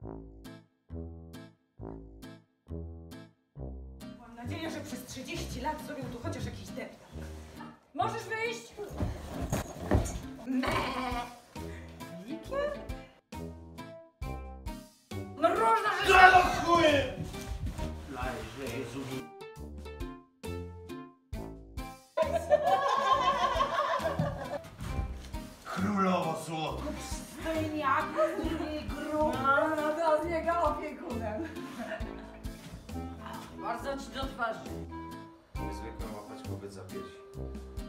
Mam nadzieję, że przez 30 lat zrobił tu chociaż jakiś deptak. Możesz wyjść? Likier? Mrożna rzecz! Grano chuje! Lajże Jezu. Królowo złoto. Przystojniaku z drugiej grupy. No to z niego opiekunem. Bardzo ci do twarzy. Niezwykłe łapać kobiet za piersi.